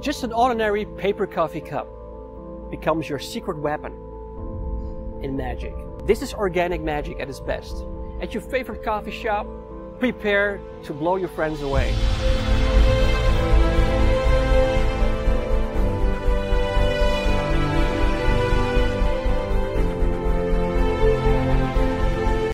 Just an ordinary paper coffee cup becomes your secret weapon in magic. This is organic magic at its best. At your favorite coffee shop, prepare to blow your friends away.